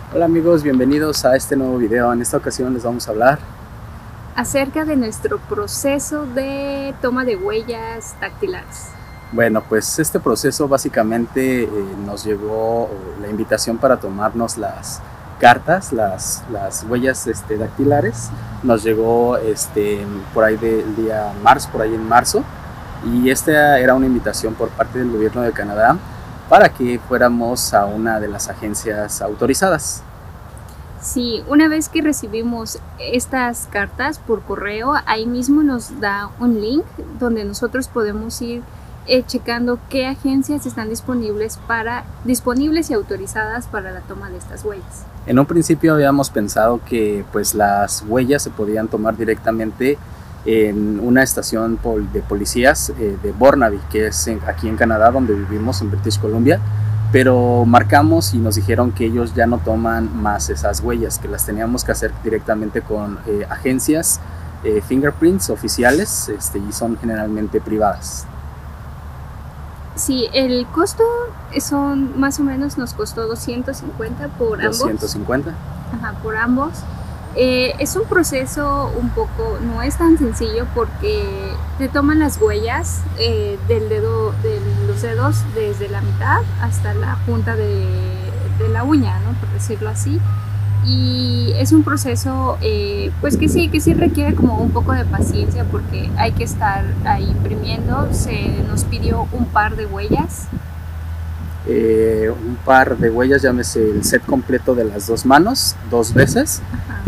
Hola amigos, bienvenidos a este nuevo video. En esta ocasión les vamos a hablar acerca de nuestro proceso de toma de huellas dactilares. Bueno, pues este proceso básicamente nos llegó la invitación para tomarnos las cartas, las huellas dactilares. Nos llegó por ahí del día marzo, por ahí en marzo, y esta era una invitación por parte del gobierno de Canadá para que fuéramos a una de las agencias autorizadas. Sí, una vez que recibimos estas cartas por correo, ahí mismo nos da un link donde nosotros podemos ir checando qué agencias están disponibles y autorizadas para la toma de estas huellas. En un principio habíamos pensado que pues las huellas se podían tomar directamente en una estación de policías de Burnaby, que es aquí en Canadá, donde vivimos, en British Columbia, pero marcamos y nos dijeron que ellos ya no toman más esas huellas, que las teníamos que hacer directamente con agencias fingerprints oficiales, y son generalmente privadas. Sí, el costo son más o menos, nos costó 250 por ambos. 250. Ajá, por ambos. Es un proceso un poco, no es tan sencillo porque te toman las huellas de los dedos desde la mitad hasta la punta de la uña, ¿no? Por decirlo así. Y es un proceso pues que sí requiere como un poco de paciencia porque hay que estar ahí imprimiendo. Se nos pidió un par de huellas. Un par de huellas, llámese el set completo de las dos manos, 2 veces.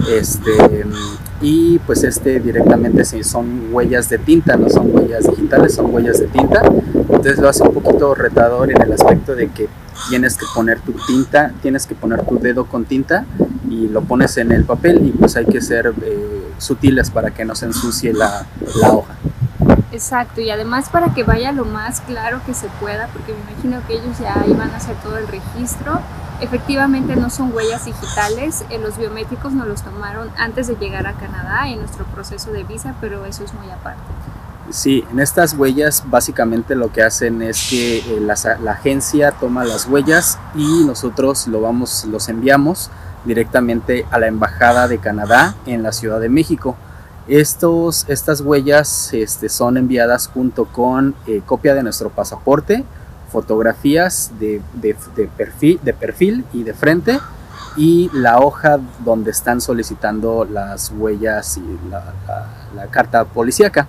Y pues directamente son huellas de tinta, no son huellas digitales, son huellas de tinta. Entonces lo hace un poquito retador en el aspecto de que tienes que poner tu tinta, tienes que poner tu dedo con tinta y lo pones en el papel, y pues hay que ser sutiles para que no se ensucie la hoja. Exacto, y además para que vaya lo más claro que se pueda, porque me imagino que ellos ya iban a hacer todo el registro. Efectivamente no son huellas digitales, los biométricos nos los tomaron antes de llegar a Canadá en nuestro proceso de visa, pero eso es muy aparte. Sí, en estas huellas básicamente lo que hacen es que la agencia toma las huellas y nosotros los enviamos directamente a la Embajada de Canadá en la Ciudad de México. Estas huellas son enviadas junto con copia de nuestro pasaporte, fotografías de perfil y de frente, y la hoja donde están solicitando las huellas y la carta policíaca.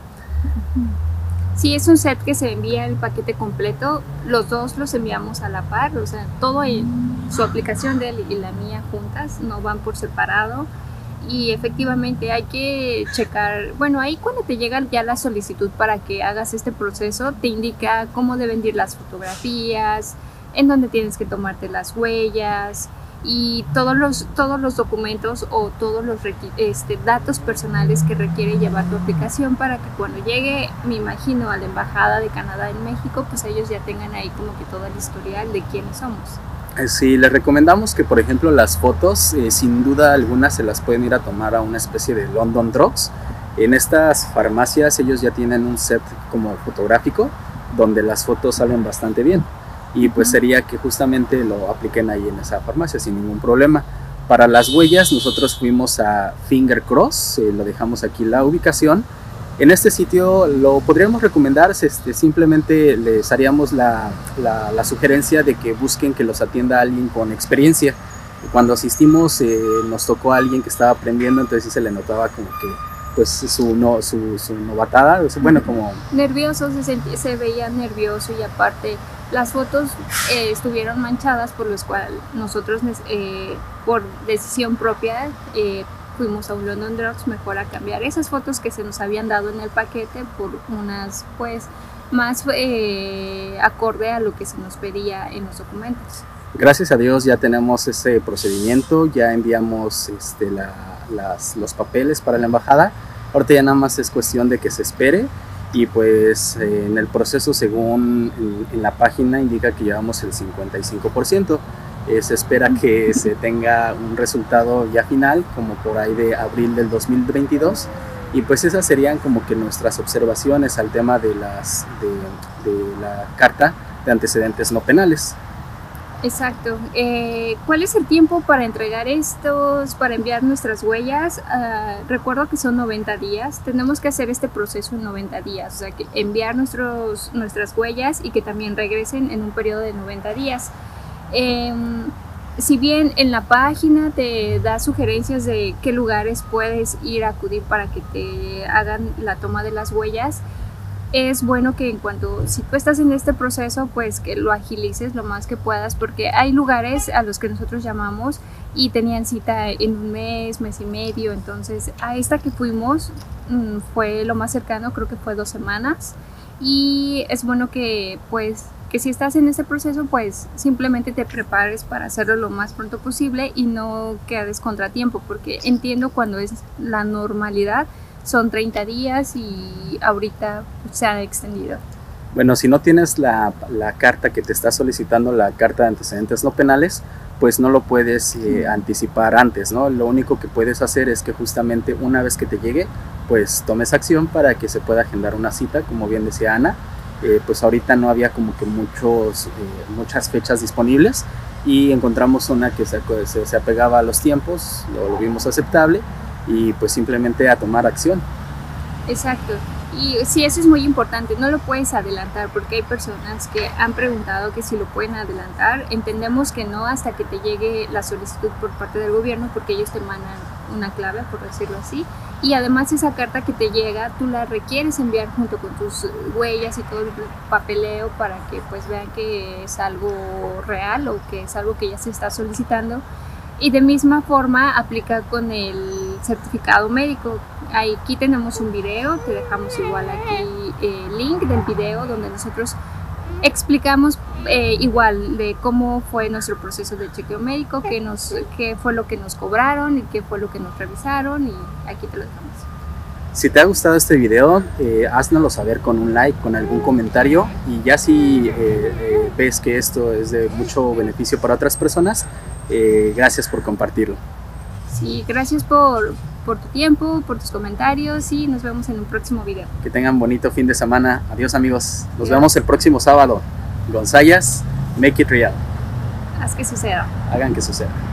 Sí, es un set que se envía el paquete completo, los dos los enviamos a la par, o sea, todo en su aplicación de él y la mía juntas, no van por separado. Y efectivamente hay que checar, bueno, ahí cuando te llega ya la solicitud para que hagas este proceso, te indica cómo deben ir las fotografías, en dónde tienes que tomarte las huellas y todos los documentos o todos los datos personales que requiere llevar tu aplicación para que cuando llegue, me imagino, a la Embajada de Canadá en México, pues ellos ya tengan ahí como que todo el historial de quiénes somos. Sí, les recomendamos que, por ejemplo, las fotos, sin duda alguna, se las pueden ir a tomar a una especie de London Drugs. En estas farmacias ellos ya tienen un set como fotográfico donde las fotos salen bastante bien, y pues sería que justamente lo apliquen ahí en esa farmacia sin ningún problema. Para las huellas nosotros fuimos a Finger Cross, lo dejamos aquí la ubicación. En este sitio lo podríamos recomendar, simplemente les haríamos la sugerencia de que busquen que los atienda alguien con experiencia. Cuando asistimos nos tocó a alguien que estaba aprendiendo, entonces sí se le notaba como que pues su novatada, bueno, como nervioso, se veía nervioso, y aparte las fotos estuvieron manchadas, por los cuales nosotros por decisión propia fuimos a un London Drugs mejor a cambiar esas fotos que se nos habían dado en el paquete por unas pues más acorde a lo que se nos pedía en los documentos. Gracias a Dios ya tenemos ese procedimiento, ya enviamos los papeles para la embajada. Ahorita ya nada más es cuestión de que se espere, y pues en el proceso, según en la página, indica que llevamos el 55%. Se espera que se tenga un resultado ya final como por ahí de abril del 2022, y pues esas serían como que nuestras observaciones al tema de la carta de antecedentes no penales. Exacto. ¿Cuál es el tiempo para entregar para enviar nuestras huellas? Recuerdo que son 90 días. Tenemos que hacer este proceso en 90 días, o sea, que enviar nuestras huellas y que también regresen en un periodo de 90 días. Si bien en la página te da sugerencias de qué lugares puedes ir a acudir para que te hagan la toma de las huellas, es bueno que si tú estás en este proceso, pues que lo agilices lo más que puedas, porque hay lugares a los que nosotros llamamos y tenían cita en un mes, mes y medio. Entonces a esta que fuimos fue lo más cercano, creo que fue 2 semanas, y es bueno que si estás en este proceso, pues simplemente te prepares para hacerlo lo más pronto posible y no quedes contratiempo, porque entiendo cuando es la normalidad son 30 días y ahorita se ha extendido. Bueno, si no tienes la carta que te está solicitando, la carta de antecedentes no penales, pues no lo puedes anticipar antes, ¿no? Lo único que puedes hacer es que justamente una vez que te llegue, pues tomes acción para que se pueda agendar una cita, como bien decía Ana. Pues ahorita no había como que muchas fechas disponibles y encontramos una que se apegaba a los tiempos, lo vimos aceptable y pues simplemente a tomar acción. Exacto. Y sí, eso es muy importante, no lo puedes adelantar porque hay personas que han preguntado que si lo pueden adelantar. Entendemos que no hasta que te llegue la solicitud por parte del gobierno, porque ellos te mandan una clave, por decirlo así, y además esa carta que te llega tú la requieres enviar junto con tus huellas y todo el papeleo para que pues vean que es algo real o que es algo que ya se está solicitando. Y de misma forma aplica con el certificado médico. Aquí tenemos un video, te dejamos igual aquí el link del video donde nosotros explicamos igual de cómo fue nuestro proceso de chequeo médico, qué fue lo que nos cobraron y qué fue lo que nos revisaron, y aquí te lo dejamos. Si te ha gustado este video, háznoslo saber con un like, con algún comentario, y ya si ves que esto es de mucho beneficio para otras personas, gracias por compartirlo. Sí, gracias por tu tiempo, por tus comentarios, y nos vemos en un próximo video. Que tengan bonito fin de semana. Adiós, amigos. Nos vemos el próximo sábado. Gonzayas, make it real. Haz que suceda. Hagan que suceda.